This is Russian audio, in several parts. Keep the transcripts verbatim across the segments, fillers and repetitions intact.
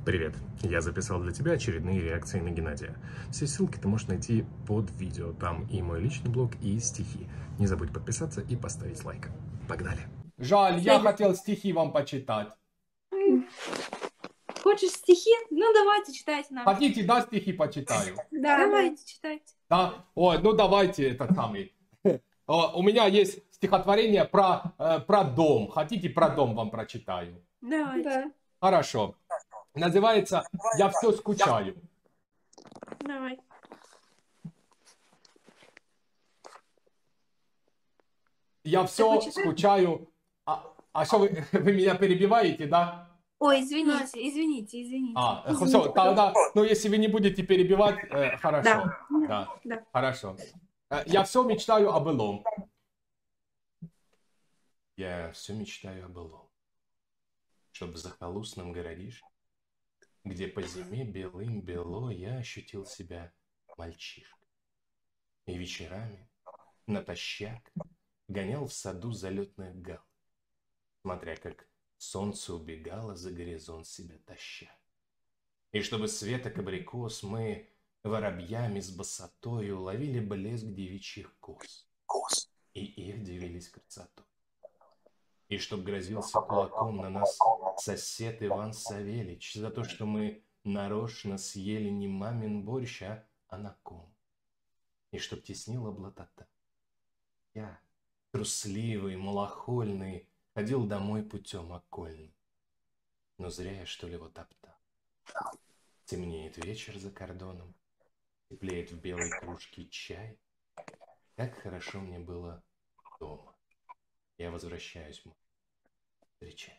Привет! Я записал для тебя очередные реакции на Геннадия. Все ссылки ты можешь найти под видео. Там и мой личный блог, и стихи. Не забудь подписаться и поставить лайк. Погнали! Жаль, я хотел стихи вам почитать. Хочешь стихи? Ну давайте читайте нам. Хотите, да, стихи почитаю? Да, давайте читайте. Да? Ой, ну давайте этот самый. У меня есть стихотворение про, э, про дом. Хотите, про дом вам прочитаю? Давайте. Да. Хорошо. Называется «Я все скучаю». Давай. Я все скучаю. А, а что вы, вы меня перебиваете, да? Ой, извините, извините, извините. А, извините, все, тогда, ну если вы не будете перебивать, э, хорошо. Да. Да. Да. Хорошо. Э, я все мечтаю о былом. Я все мечтаю о былом. Чтоб в захолустном городишке, где по зиме белым-бело я ощутил себя мальчишкой. И вечерами натощак гонял в саду залетных гал, смотря как солнце убегало за горизонт себя таща. И чтобы с веток абрикос мы воробьями с босотою ловили блеск девичьих кос, и их дивились красотой. И чтоб грозился кулаком на нас сосед Иван Савельич за то, что мы нарочно съели не мамин борщ, а анаком. И чтоб теснила блатота. Я, трусливый, малохольный, ходил домой путем окольным. Но зря я, что ли, вот топтал. Темнеет вечер за кордоном, теплеет в белой кружке чай. Как хорошо мне было дома. Я возвращаюсь, встречай.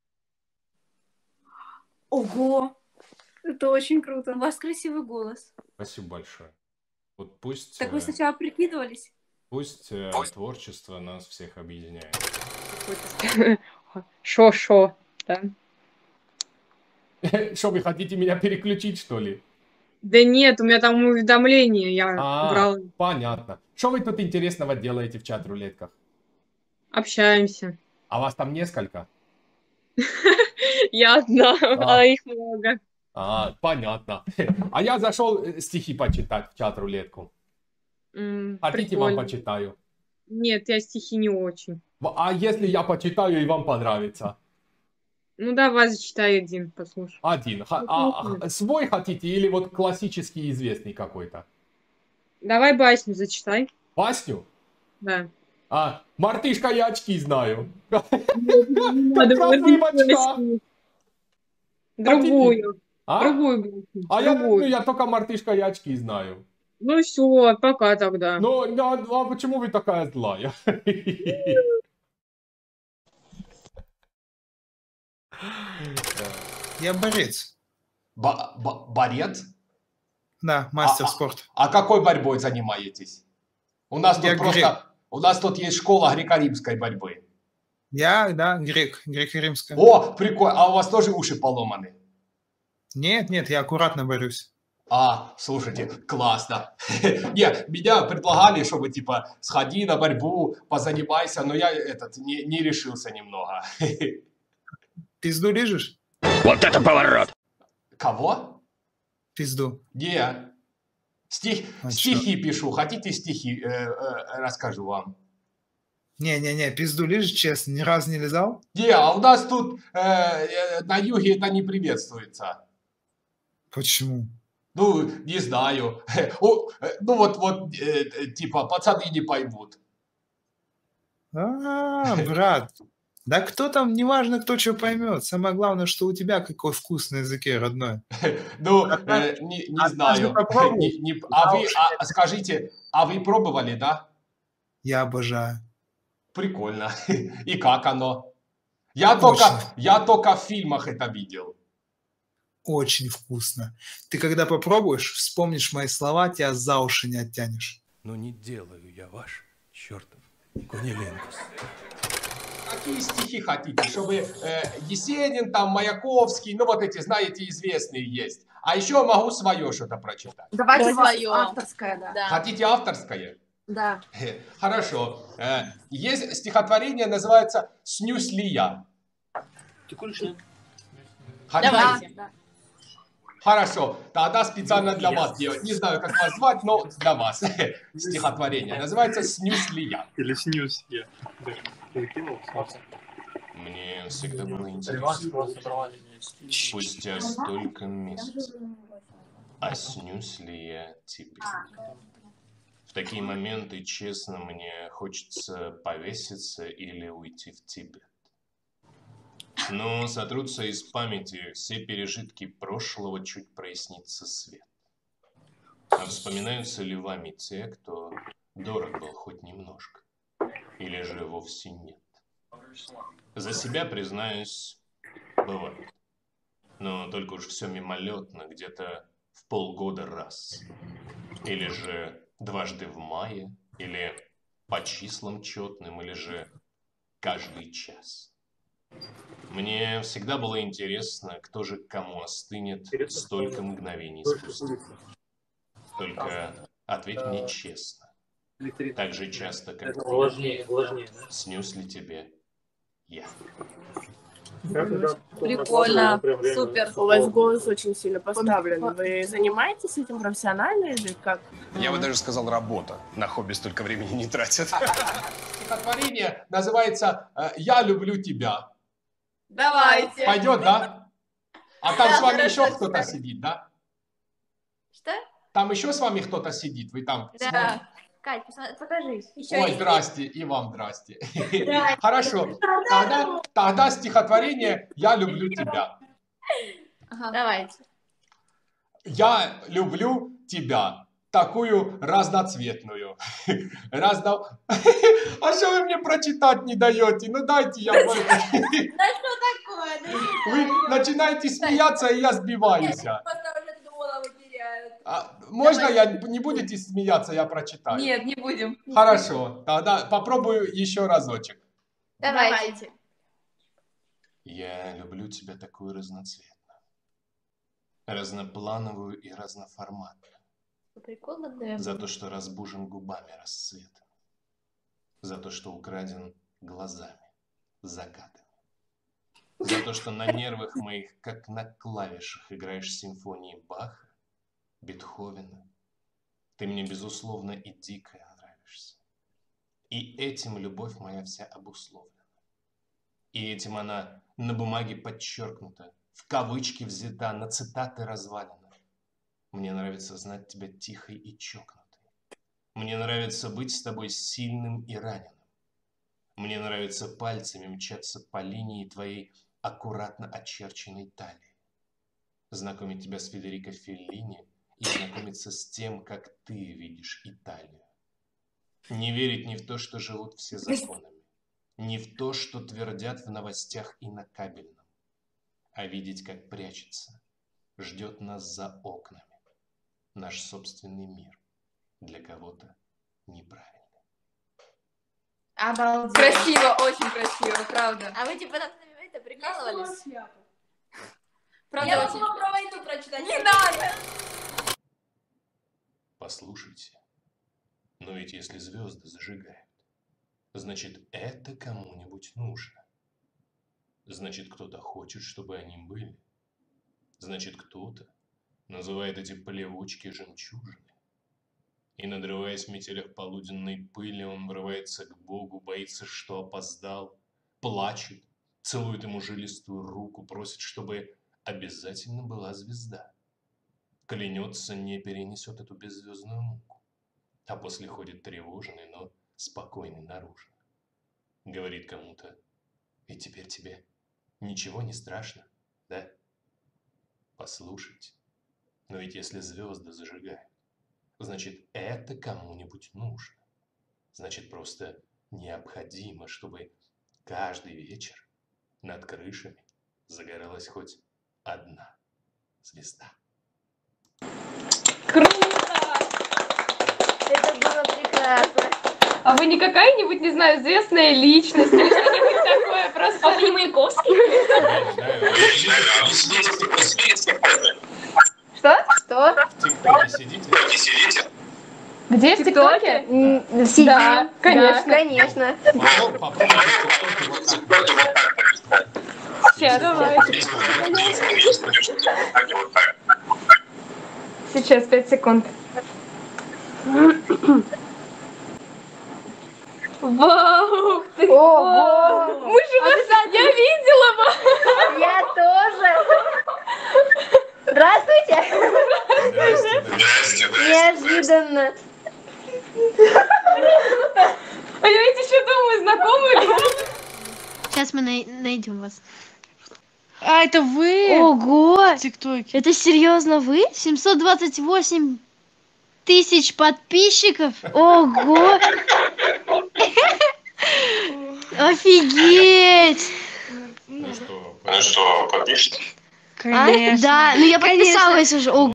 Ого! Это очень круто. У вас красивый голос. Спасибо большое. Вот пусть... Так вы сначала прикидывались? Пусть э, творчество нас всех объединяет. Шо-шо, да? Что, вы хотите меня переключить, что ли? Да нет, у меня там уведомления, я А, брал. понятно. Что вы тут интересного делаете в чат-рулетках? Общаемся. А вас там несколько? Я одна, А. а их много. А, понятно. А я зашел стихи почитать в чат-рулетку. М, Хотите, прикольно. вам почитаю? Нет, я стихи не очень. А если я почитаю и вам понравится? Ну давай зачитай один, послушай. Один. Ха- а, а, свой хотите или вот классический известный какой-то? Давай басню зачитай. Басню? Да. А, мартышка, я очки знаю. Как Надо раз вы в очках. Другую. А? Другую басню. А я, ну, Другую. я только мартышка и очки знаю. Ну все, пока тогда. Ну, ну, а почему вы такая злая? Я борец. Ба- ба- борец? Да, мастер А- спорта. А какой борьбой занимаетесь? У нас тут Я просто, грек. у нас тут есть школа греко-римской борьбы. Я, да, грек, греко-римская. О, прикольно. А у вас тоже уши поломаны? Нет, нет, я аккуратно борюсь. А, слушайте, классно. Не, меня предлагали, чтобы типа сходи на борьбу, позанимайся, но я этот не, не решился немного. Пизду лежишь? Вот это поворот! Кого? Пизду. Не. Стих, А стихи пишу. Хотите стихи? Э, э, расскажу вам. Не-не-не, пизду лежишь, честно, ни разу не лизал? Не, а у нас тут э, э, на юге это не приветствуется. Почему? Ну, не знаю. О, э, ну вот, вот, э, э, типа, пацаны не поймут. А, брат. Да кто там, неважно, кто что поймет. Самое главное, что у тебя какой вкус на языке родной. Ну, Однажды- э, не, не однажды знаю. попробуй. Не- не- а вы, а, скажите, а вы пробовали, да? Я обожаю. Прикольно. И как оно? Я только, Очень. я только в фильмах это видел. Очень вкусно. Ты когда попробуешь, вспомнишь мои слова, тебя за уши не оттянешь. Но не делаю я ваш чертов кунилингус. Какие стихи хотите? Чтобы э, Есенин, там, Маяковский, ну вот эти, знаете, известные есть. А еще могу свое что-то прочитать. Давайте Давай свое. Авторское, да. Да. Хотите авторское? Да. Э, Хорошо. Э, Есть стихотворение, называется «Снюсь ли я». Ты конченый. Хотите? Давайте. Да. Хорошо, тогда специально для вас делать. Не знаю, как вас звать, но для вас. Стихотворение. Называется «Снюсь ли я?». Или снюсь я. Мне всегда было интересно, спустя столько месяцев, а снюсь ли я тебе? В такие моменты, честно, мне хочется повеситься или уйти в Тибет. Но сотрутся из памяти все пережитки прошлого, чуть прояснится свет. А вспоминаются ли вами те, кто дорог был хоть немножко, или же вовсе нет? За себя, признаюсь, бывает. Но только уж все мимолетно, где-то в полгода раз. Или же дважды в мае, или по числам четным, или же каждый час. Мне всегда было интересно, кто же к кому остынет столько мгновений спустя. Только ответь мне честно, так же часто, как ты, снюсь ли тебе я? Прикольно, супер. У вас голос очень сильно поставлен. Вы занимаетесь этим профессионально или как? Я бы даже сказал, работа. На хобби столько времени не тратят. Стихотворение называется «Я люблю тебя». Давайте. Пойдет, да? А там с вами еще кто-то сидит, да? Что? Там еще с вами кто-то сидит? Вы там? Да. Кать, покажись. Еще Ой, есть. здрасте, и вам здрасте. Хорошо, тогда, тогда стихотворение «Я люблю тебя». Ага. Давайте. Я люблю тебя, такую разноцветную. Разно... А что вы мне прочитать не даете? Ну дайте я... Да что такое? Вы начинаете смеяться, и я сбиваюсь. А, можно я не будете смеяться, я прочитаю? Нет, не будем. Хорошо, тогда попробую еще разочек. Давайте. Я люблю тебя такую разноцветную, разноплановую и разноформатную. Прикольно, да. За то, что разбужен губами рассветом. За то, что украден глазами, закатами. За то, что на нервах моих, как на клавишах, играешь симфонии Баха, Бетховена. Ты мне, безусловно, и дико нравишься. И этим любовь моя вся обусловлена. И этим она на бумаге подчеркнута, в кавычки взята, на цитаты развалена. Мне нравится знать тебя тихой и чокнутой. Мне нравится быть с тобой сильным и раненым. Мне нравится пальцами мчаться по линии твоей аккуратно очерченной талии. Знакомить тебя с Федерико Феллини и знакомиться с тем, как ты видишь Италию. Не верить ни в то, что живут все законами, ни в то, что твердят в новостях и на кабельном, а видеть, как прячется, ждет нас за окнами наш собственный мир, для кого-то неправильный. Обалдеть. Красиво, очень красиво, правда. А вы типа над это прикалывались? Правда, я очень... могу про войну прочитать. Не надо! Послушайте, но ведь если звезды зажигают, значит, это кому-нибудь нужно. Значит, кто-то хочет, чтобы они были. Значит, кто-то называет эти плевочки жемчужиной. И, надрываясь в метелях полуденной пыли, он врывается к Богу, боится, что опоздал, плачет, целует ему жилистую руку, просит, чтобы обязательно была звезда. Клянется, не перенесет эту беззвездную муку. А после ходит тревожный, но спокойный наружно. Говорит кому-то: и теперь тебе ничего не страшно, да? Послушайте, но ведь если звезды зажигают, значит, это кому-нибудь нужно. Значит, просто необходимо, чтобы каждый вечер над крышами загоралась хоть одна звезда. Круто! Это было прекрасно. А вы не какая-нибудь, не знаю, известная личность или что-нибудь такое просто? А вы не Маяковский? Что? Что? В ТикТоке сидите? Где? В ТикТоке? Сидим. Да, конечно. Конечно. Попробуйте в ТикТоке вот так. Сейчас, давай. Сейчас, пять секунд. Вау! Ты... Ого! Мы же вас... Я видела вас! Я тоже! Здравствуйте! Неожиданно! А я ведь еще думаю, знакомы. Сейчас мы най- найдем вас. А, это вы? Ого! ТикТоке. Это серьезно вы? семьсот двадцать восемь тысяч подписчиков? Ого! Офигеть! Ну что, подпишешь? А? Да, ну я подписалась уже. Ого.